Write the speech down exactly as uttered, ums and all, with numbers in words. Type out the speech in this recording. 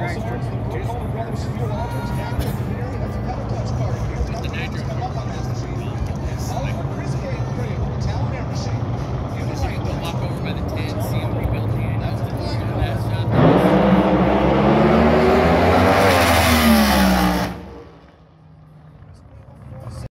also holds the Brooklyn Brothers Field Offense captain.